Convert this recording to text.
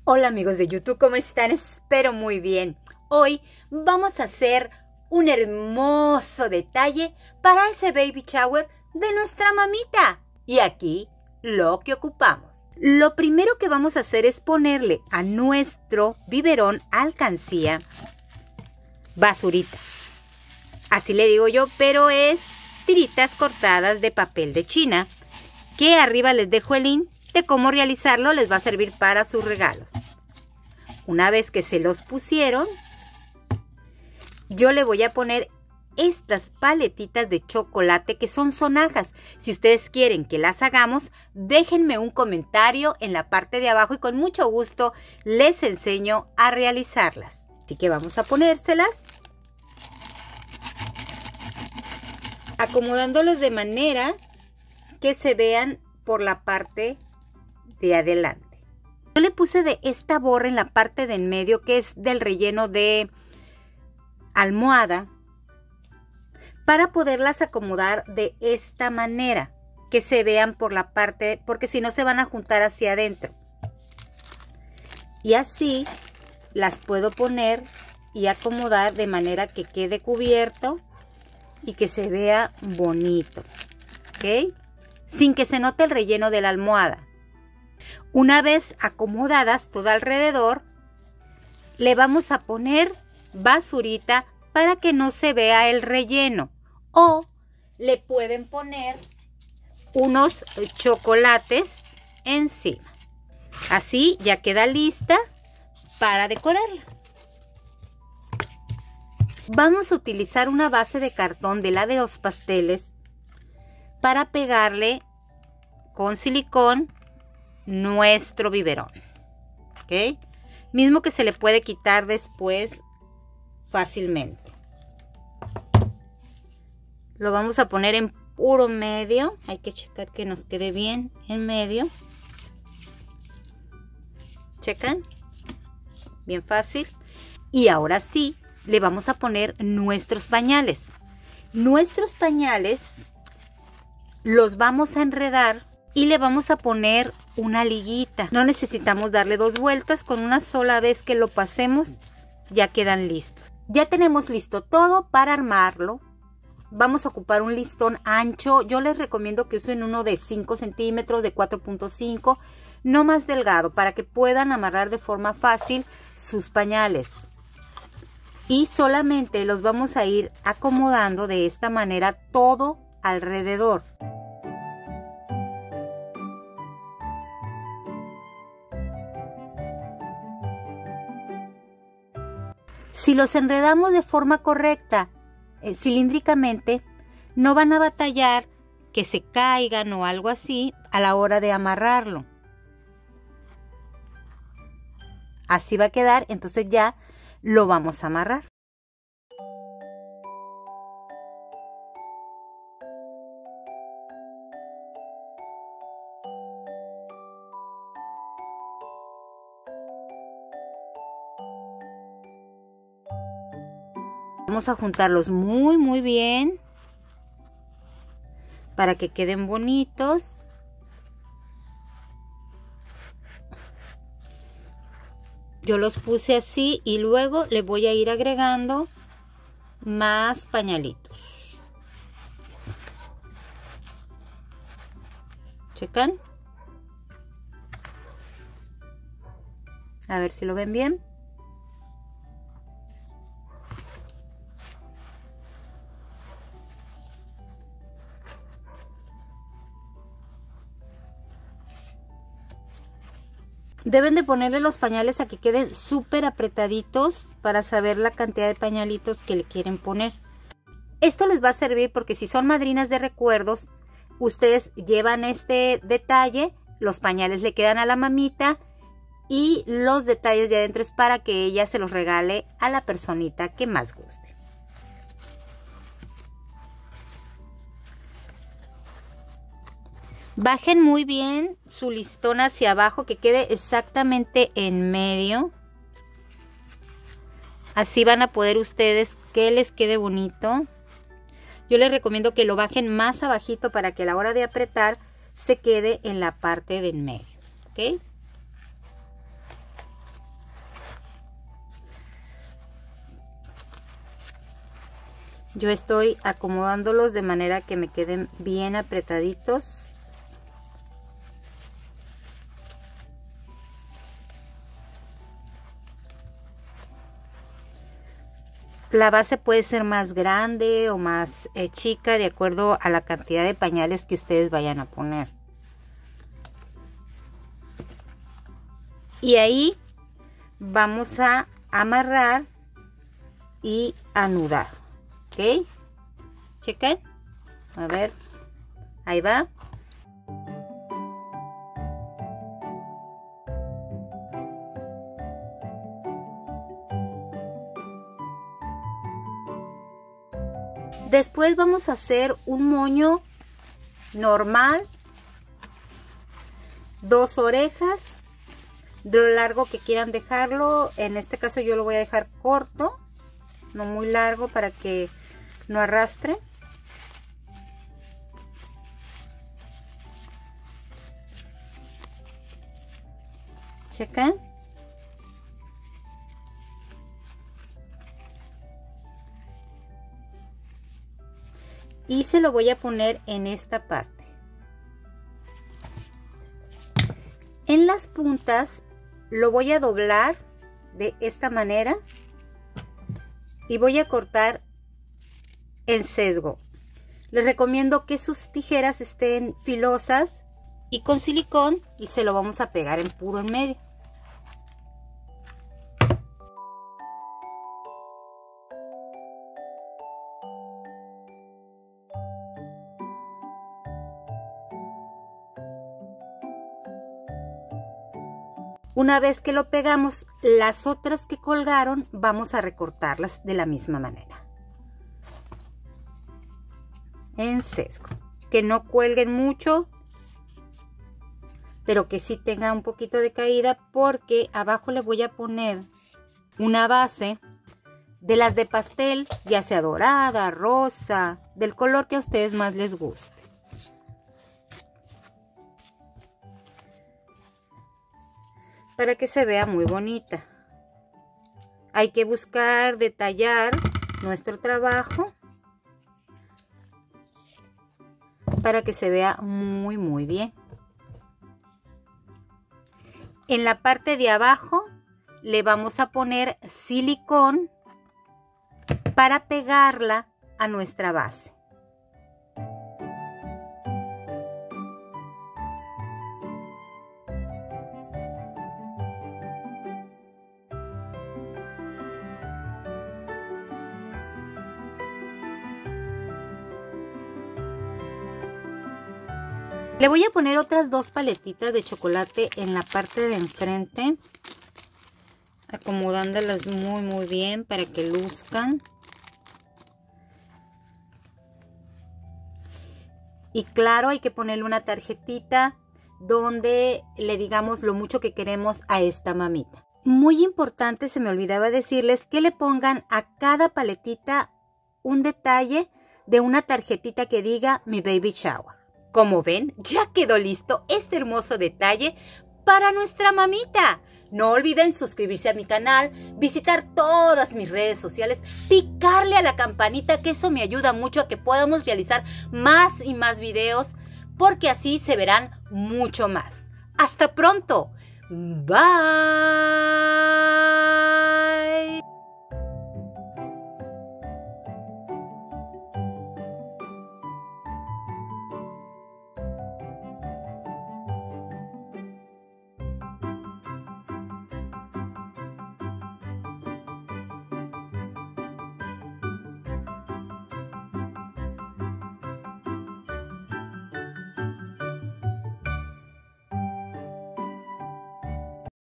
Hola amigos de YouTube, ¿cómo están? Espero muy bien. Hoy vamos a hacer un hermoso detalle para ese baby shower de nuestra mamita. Y aquí lo que ocupamos. Lo primero que vamos a hacer es ponerle a nuestro biberón alcancía basurita. Así le digo yo, pero es tiritas cortadas de papel de China, que arriba les dejo el link de cómo realizarlo, les va a servir para sus regalos. Una vez que se los pusieron, yo le voy a poner estas paletitas de chocolate que son sonajas. Si ustedes quieren que las hagamos, déjenme un comentario en la parte de abajo y con mucho gusto les enseño a realizarlas. Así que vamos a ponérselas, acomodándolos de manera que se vean por la parte de adelante. Yo le puse de esta borra en la parte de en medio, que es del relleno de almohada, para poderlas acomodar de esta manera, que se vean por la parte, porque si no se van a juntar hacia adentro. Y así las puedo poner y acomodar de manera que quede cubierto y que se vea bonito, ¿ok? Sin que se note el relleno de la almohada. Una vez acomodadas todo alrededor, le vamos a poner basurita para que no se vea el relleno. O le pueden poner unos chocolates encima. Así ya queda lista para decorarla. Vamos a utilizar una base de cartón de la de los pasteles para pegarle con silicón nuestro biberón, ¿ok? Mismo que se le puede quitar después fácilmente. Lo vamos a poner en puro medio. Hay que checar que nos quede bien en medio. ¿Checan? Bien fácil. Y ahora sí, le vamos a poner nuestros pañales. Nuestros pañales los vamos a enredar y le vamos a poner una liguita. No necesitamos darle dos vueltas, con una sola vez que lo pasemos ya quedan listos. Ya tenemos listo todo para armarlo. Vamos a ocupar un listón ancho. Yo les recomiendo que usen uno de 5 centímetros, de 4.5, no más delgado, para que puedan amarrar de forma fácil sus pañales. Y solamente los vamos a ir acomodando de esta manera todo alrededor. Si los enredamos de forma correcta, cilíndricamente, no van a batallar que se caigan o algo así a la hora de amarrarlo. Así va a quedar, entonces ya lo vamos a amarrar. Vamos a juntarlos muy bien para que queden bonitos. Yo los puse así y luego le voy a ir agregando más pañalitos. ¿Checan? A ver si lo ven bien. Deben de ponerle los pañales a que queden súper apretaditos para saber la cantidad de pañalitos que le quieren poner. Esto les va a servir porque si son madrinas de recuerdos, ustedes llevan este detalle, los pañales le quedan a la mamita y los detalles de adentro es para que ella se los regale a la personita que más guste. Bajen muy bien su listón hacia abajo, que quede exactamente en medio. Así van a poder ustedes que les quede bonito. Yo les recomiendo que lo bajen más abajito para que a la hora de apretar se quede en la parte de en medio, ¿ok? Yo estoy acomodándolos de manera que me queden bien apretaditos. La base puede ser más grande o más chica de acuerdo a la cantidad de pañales que ustedes vayan a poner. Y ahí vamos a amarrar y anudar. ¿Ok? Chequen. A ver. Ahí va. Después vamos a hacer un moño normal, 2 orejas, de lo largo que quieran dejarlo. En este caso yo lo voy a dejar corto, no muy largo para que no arrastre. Chequen. Y se lo voy a poner en esta parte. En las puntas lo voy a doblar de esta manera y voy a cortar en sesgo. Les recomiendo que sus tijeras estén filosas y con silicón, y se lo vamos a pegar en puro en medio. Una vez que lo pegamos, las otras que colgaron vamos a recortarlas de la misma manera. En sesgo. Que no cuelguen mucho, pero que sí tenga un poquito de caída, porque abajo le voy a poner una base de las de pastel, ya sea dorada, rosa, del color que a ustedes más les guste. Para que se vea muy bonita. Hay que buscar detallar nuestro trabajo para que se vea muy bien. En la parte de abajo le vamos a poner silicón para pegarla a nuestra base. Le voy a poner otras 2 paletitas de chocolate en la parte de enfrente, acomodándolas muy bien para que luzcan. Y claro, hay que ponerle una tarjetita donde le digamos lo mucho que queremos a esta mamita. Muy importante, se me olvidaba decirles que le pongan a cada paletita un detalle de una tarjetita que diga mi baby shower. Como ven, ya quedó listo este hermoso detalle para nuestra mamita. No olviden suscribirse a mi canal, visitar todas mis redes sociales, picarle a la campanita, que eso me ayuda mucho a que podamos realizar más y más videos, porque así se verán mucho más. ¡Hasta pronto! ¡Bye!